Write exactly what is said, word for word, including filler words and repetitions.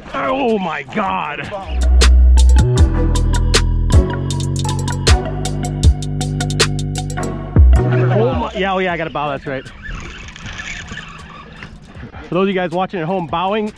Oh my God. Oh my, yeah, oh yeah, I got a bow, that's right. For those of you guys watching at home, bowing